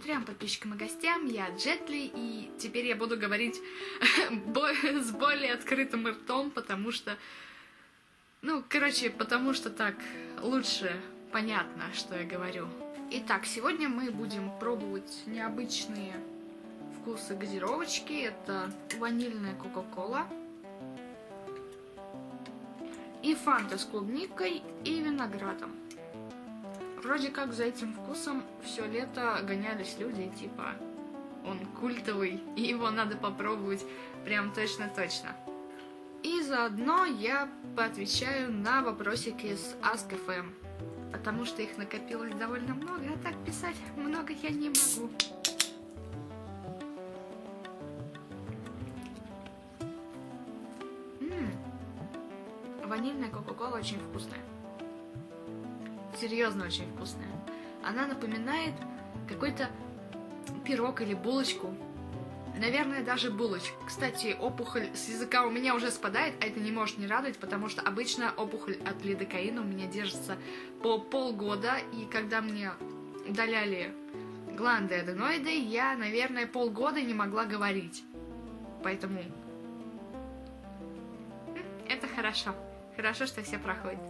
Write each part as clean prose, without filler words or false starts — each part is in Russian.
зрителям, подписчикам и гостям, я Джетли, и теперь я буду говорить с более открытым ртом, потому что, потому что так лучше понятно, что я говорю. Итак, сегодня мы будем пробовать необычные вкусы газировочки. Это ванильная кока-кола и фанта с клубникой и виноградом. Вроде как за этим вкусом все лето гонялись люди, типа он культовый, и его надо попробовать прям точно-точно. И заодно я поотвечаю на вопросики из Ask.fm, потому что их накопилось довольно много, а так писать много я не могу. Ванильная кока-кола очень вкусная. Серьезно очень вкусная. Она напоминает какой-то пирог или булочку. Наверное, даже булочку. Кстати, опухоль с языка у меня уже спадает, а это не может не радовать, потому что обычно опухоль от лидокаина у меня держится по полгода, и когда мне удаляли гланды аденоиды, я, наверное, полгода не могла говорить. Поэтому это хорошо. Хорошо, что все проходят.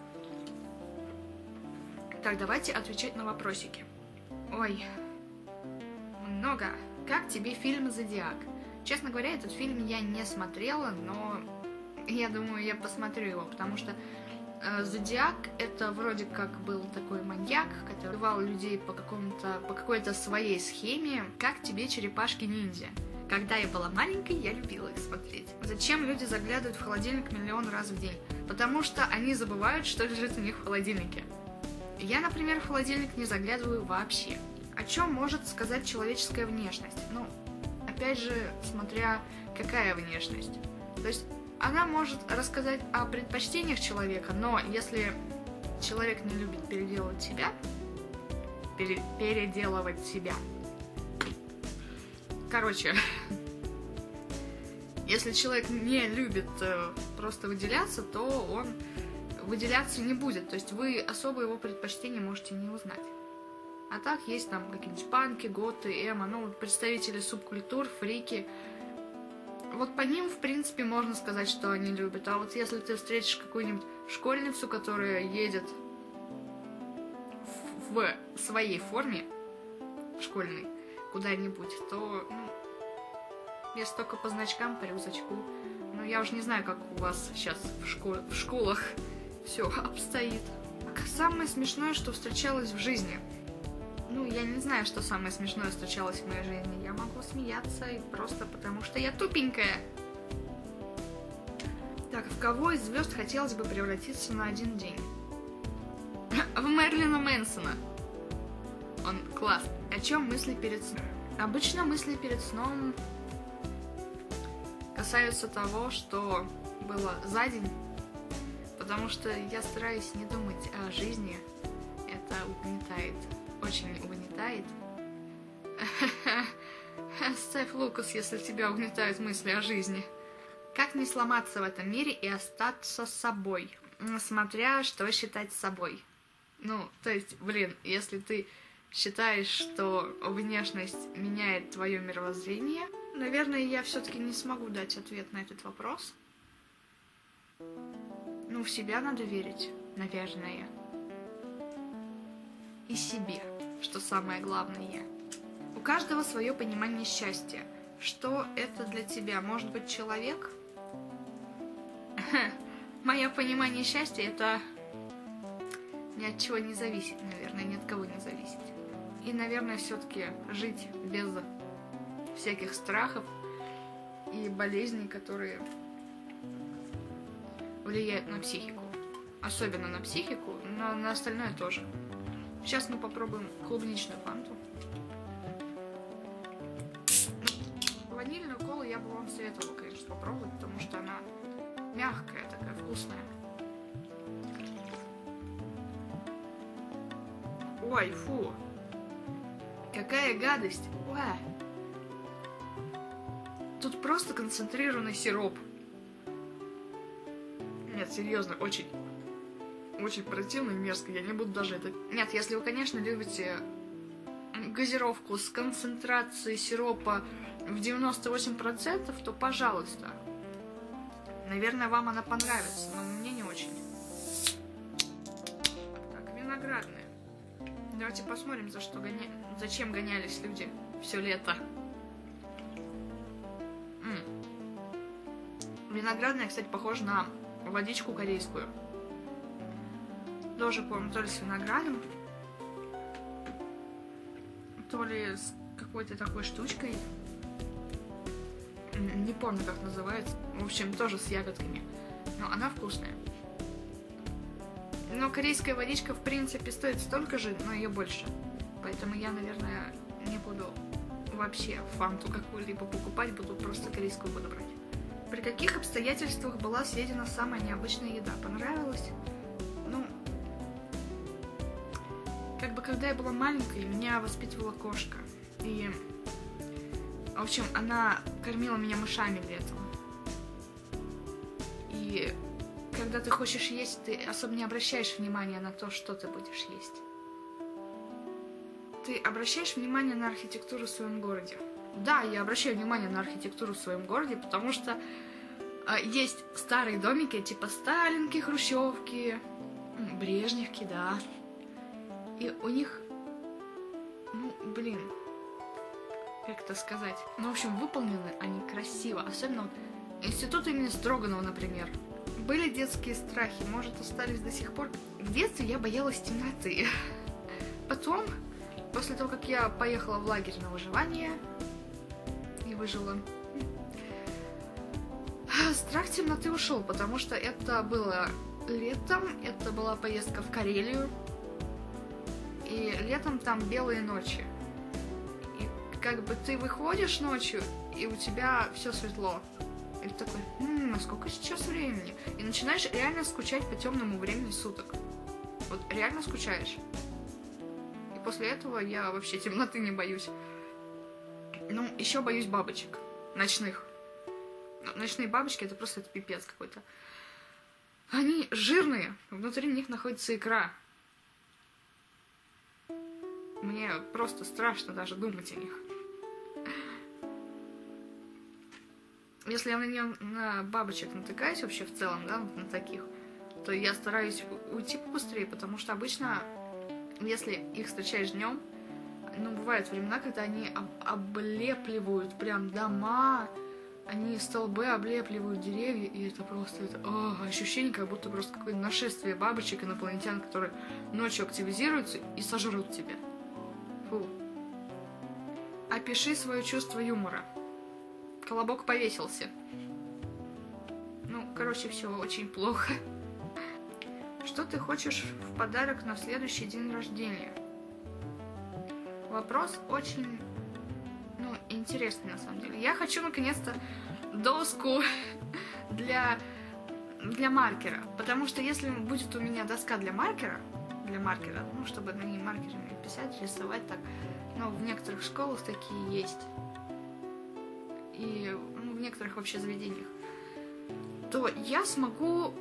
Так, давайте отвечать на вопросики. Ой, много. Как тебе фильм «Зодиак»? Честно говоря, этот фильм я не смотрела, но я думаю, я посмотрю его, потому что Зодиак это вроде как был такой маньяк, который убивал людей по какой-то своей схеме. Как тебе черепашки-ниндзя? Когда я была маленькой, я любила их смотреть. Зачем люди заглядывают в холодильник миллион раз в день? Потому что они забывают, что лежит у них в холодильнике. Я, например, в холодильник не заглядываю вообще. О чем может сказать человеческая внешность? Опять же, смотря какая внешность. То есть она может рассказать о предпочтениях человека, но если человек не любит переделывать себя, если человек не любит просто выделяться, то он выделяться не будет. То есть вы особо его предпочтения можете не узнать. А так есть там какие-нибудь панки, готы, эмо, представители субкультур, фрики. Вот по ним, в принципе, можно сказать, что они любят. А вот если ты встретишь какую-нибудь школьницу, которая едет в своей форме школьной куда-нибудь, то, если только по значкам, по рюкзачку. Я уже не знаю, как у вас сейчас в школах все обстоит. Самое смешное, что встречалось в жизни. Я не знаю, что самое смешное встречалось в моей жизни. Я могу смеяться и просто потому, что я тупенькая. Так, в кого из звезд хотелось бы превратиться на один день? В Мерлина Мэнсона. Он класс. О чем мысли перед сном? Обычно мысли перед сном касаются того, что было за день, потому что я стараюсь не думать о жизни. Это угнетает. Очень угнетает. Ставь Лукас, если тебя угнетают мысли о жизни. Как не сломаться в этом мире и остаться собой, смотря что считать собой? Если ты считаешь, что внешность меняет твое мировоззрение, наверное, я все-таки не смогу дать ответ на этот вопрос. В себя надо верить, наверное. И себе, что самое главное. У каждого свое понимание счастья. Что это для тебя? Может быть, человек? Мое понимание счастья это ни от чего не зависит, наверное, ни от кого не зависит. И, наверное, все-таки жить без всяких страхов и болезней, которые влияют на психику. Особенно на психику, но на остальное тоже. Сейчас мы попробуем клубничную фанту. Ванильную колу я бы вам советовала, конечно, попробовать, потому что она мягкая, такая вкусная. Ой, фу. Какая гадость. Ой. Тут просто концентрированный сироп. Нет, серьезно, очень противно и мерзко. Я не буду даже это... Нет, если вы, конечно, любите газировку с концентрацией сиропа в 98%, то пожалуйста. Наверное, вам она понравится, но мне не очень. Так, виноградная. Давайте посмотрим, зачем гонялись люди все лето. Виноградная, кстати, похожа на водичку корейскую. Тоже, помню, то ли с виноградом, то ли с какой-то такой штучкой. Не помню, как называется. В общем, тоже с ягодками. Но она вкусная. Но корейская водичка, в принципе, стоит столько же, но ее больше. Поэтому я, наверное, не буду вообще фанту какую-либо покупать, буду просто корейскую буду брать. При каких обстоятельствах была съедена самая необычная еда? Понравилась? Ну, как бы, когда я была маленькой, меня воспитывала кошка. И, в общем, она кормила меня мышами летом. И когда ты хочешь есть, ты особо не обращаешь внимания на то, что ты будешь есть. Ты обращаешь внимание на архитектуру в своем городе. Да, я обращаю внимание на архитектуру в своем городе, потому что есть старые домики, типа Сталинки, Хрущевки, Брежневки, да. И у них, ну, блин, как это сказать? Ну, в общем, выполнены они красиво. Особенно вот институт имени Строганова, например. Были детские страхи, может, остались до сих пор. В детстве я боялась темноты. Потом, после того, как я поехала в лагерь на выживание и выжила, страх темноты ушел, потому что это было летом, это была поездка в Карелию, и летом там белые ночи. И как бы ты выходишь ночью, и у тебя все светло. И ты такой, а сколько сейчас времени? И начинаешь реально скучать по темному времени суток. Вот реально скучаешь. И после этого я вообще темноты не боюсь. Ну, еще боюсь бабочек. Ночных. Ночные бабочки — это просто пипец какой-то. Они жирные, внутри них находится икра. Мне просто страшно даже думать о них. Если я на бабочек натыкаюсь вообще в целом, да, на таких, то я стараюсь уйти побыстрее, потому что обычно, если их встречаешь днем, ну, бывают времена, когда они облепливают прям дома, они столбы облепливают деревья, и это просто ощущение, как будто просто какое-то нашествие бабочек, инопланетян, которые ночью активизируются и сожрут тебя. Фу. Опиши свое чувство юмора. Колобок повесился. Ну, короче, все очень плохо. Что ты хочешь в подарок на следующий день рождения? Вопрос очень, ну, интересный на самом деле. Я хочу наконец-то доску для маркера. Потому что если будет у меня доска для маркера, ну, чтобы на ней маркерами писать, рисовать так, ну, в некоторых школах такие есть. И в некоторых вообще заведениях, то я смогу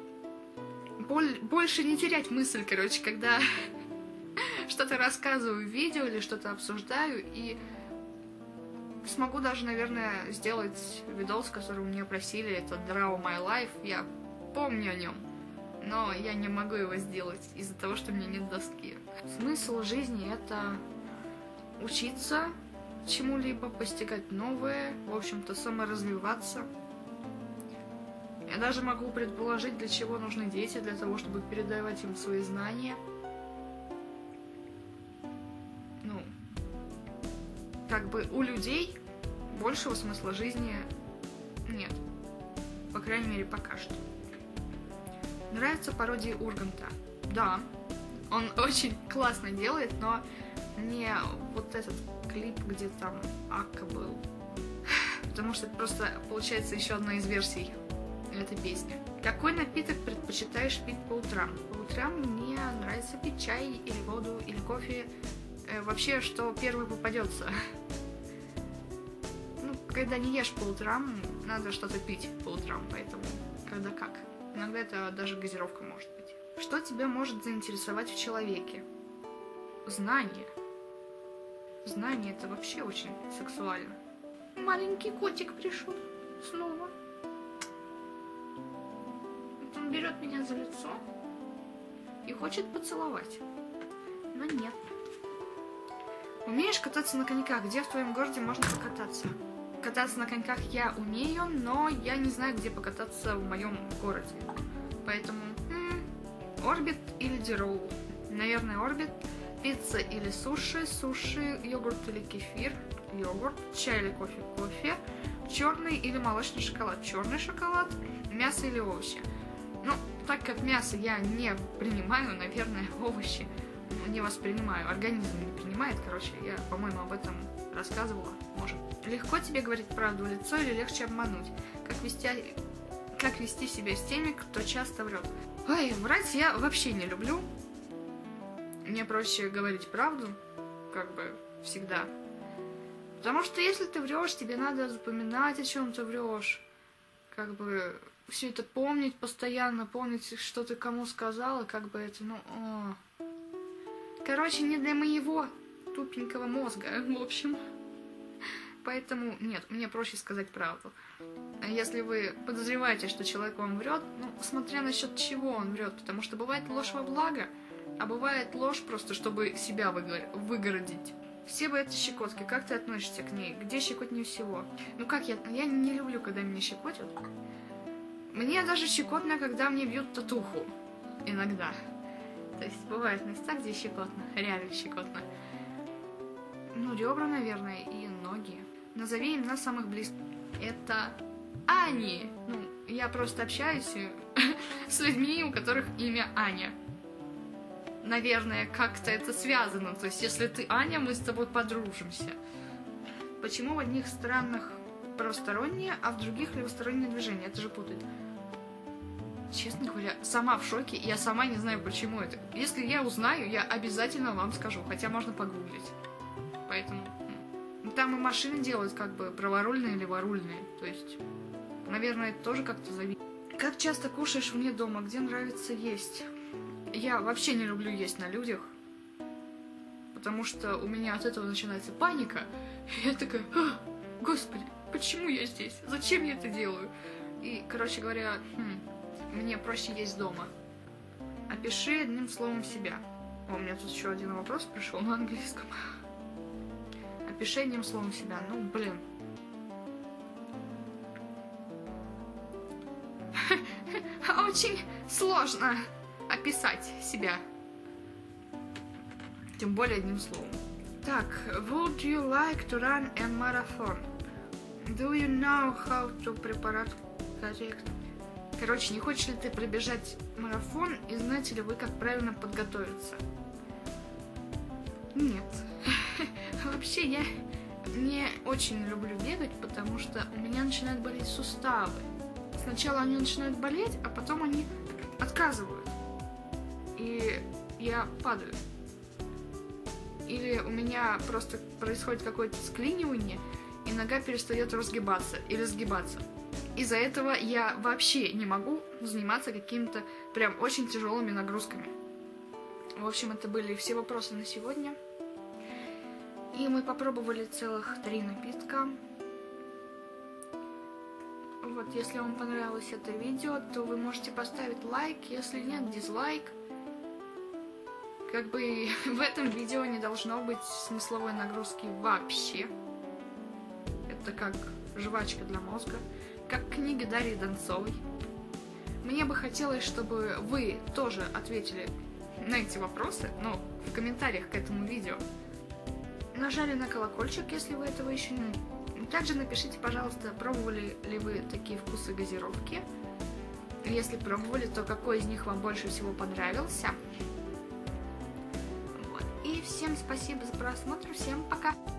больше не терять мысль, короче, когда что-то рассказываю в видео или что-то обсуждаю, и смогу даже, наверное, сделать видос, который меня просили, это Draw My Life, я помню о нем, но я не могу его сделать из-за того, что у меня нет доски. Смысл жизни — это учиться чему-либо, постигать новое, в общем-то, саморазвиваться. Я даже могу предположить, для чего нужны дети, для того, чтобы передавать им свои знания. Ну, как бы у людей большего смысла жизни нет. По крайней мере, пока что. Нравится пародия Урганта? Да, он очень классно делает, но не вот этот клип, где там Акка был. Потому что это просто получается еще одна из версий этой песни. Какой напиток предпочитаешь пить по утрам? По утрам мне нравится пить чай или воду, или кофе. Вообще, что первый попадется. Ну, когда не ешь по утрам, надо что-то пить по утрам, поэтому когда как. Иногда это даже газировка может быть. Что тебя может заинтересовать в человеке? Знание. знание, это вообще очень сексуально. Маленький котик пришел снова. Вот он берет меня за лицо и хочет поцеловать. Но нет. Умеешь кататься на коньках? Где в твоем городе можно покататься? Кататься на коньках я умею, но я не знаю, где покататься в моем городе. Поэтому Орбит или Дирол? Наверное, Орбит. Пицца или суши? Суши, йогурт или кефир? Йогурт. Чай или кофе? Кофе. Черный или молочный шоколад? Черный шоколад. Мясо или овощи? Ну, так как мясо я не принимаю, наверное, овощи не воспринимаю. Организм не принимает, короче, я, по-моему, об этом рассказывала, может. Легко тебе говорить правду в лицо или легче обмануть? Как вести себя с теми, кто часто врет? Ой, врать я вообще не люблю. Мне проще говорить правду, как бы, всегда. Потому что если ты врешь, тебе надо запоминать, о чем ты врешь. Как бы все это помнить постоянно, помнить, что ты кому сказала, как бы это, Короче, не для моего тупенького мозга, в общем. Поэтому, нет, мне проще сказать правду. Если вы подозреваете, что человек вам врет, смотря насчет чего он врет, потому что бывает ложь во благо, а бывает ложь просто, чтобы себя выгородить. Все бы это щекотки, как ты относишься к ней? Где щекотнее всего? Я не люблю, когда меня щекотят. Мне даже щекотно, когда мне бьют татуху. Иногда. То есть бывают места, где щекотно, реально щекотно. Ребра, наверное, и ноги. Назови имена самых близких. Это Ани. Я просто общаюсь с людьми, у которых имя Аня. Наверное, как-то это связано. То есть, если ты Аня, мы с тобой подружимся. Почему в одних странах правостороннее, а в других левостороннее движение? Это же путает. Честно говоря, сама в шоке, я сама не знаю, почему это. Если я узнаю, я обязательно вам скажу, хотя можно погуглить. Поэтому там и машины делают как бы праворульные, леворульные. То есть, наверное, это тоже как-то зависит. Как часто кушаешь вне дома? Где нравится есть? Я вообще не люблю есть на людях, потому что у меня от этого начинается паника. И я такая, господи, почему я здесь? Зачем я это делаю? И, короче говоря, мне проще есть дома. Опиши одним словом себя. У меня тут еще один вопрос пришел на английском. Опиши одним словом себя. Очень сложно описать себя. Тем более одним словом. Так, would you like to run a marathon? Do you know how to prepare correct? Короче, не хочешь ли ты пробежать марафон и знаете ли вы, как правильно подготовиться? Нет. Вообще, я не очень люблю бегать, потому что у меня начинают болеть суставы. Сначала они начинают болеть, а потом они отказывают. И я падаю. Или у меня просто происходит какое-то склинивание, и нога перестает разгибаться или сгибаться. Из-за этого я вообще не могу заниматься какими-то прям очень тяжелыми нагрузками. В общем, это были все вопросы на сегодня. И мы попробовали целых 3 напитка. Вот, если вам понравилось это видео, то вы можете поставить лайк, если нет, дизлайк. Как бы в этом видео не должно быть смысловой нагрузки вообще. Это как жвачка для мозга, как книги Дарьи Донцовой. Мне бы хотелось, чтобы вы тоже ответили на эти вопросы, в комментариях к этому видео. Нажали на колокольчик, если вы этого еще не. Также напишите, пожалуйста, пробовали ли вы такие вкусы газировки. Если пробовали, то какой из них вам больше всего понравился. Вот. И всем спасибо за просмотр, всем пока!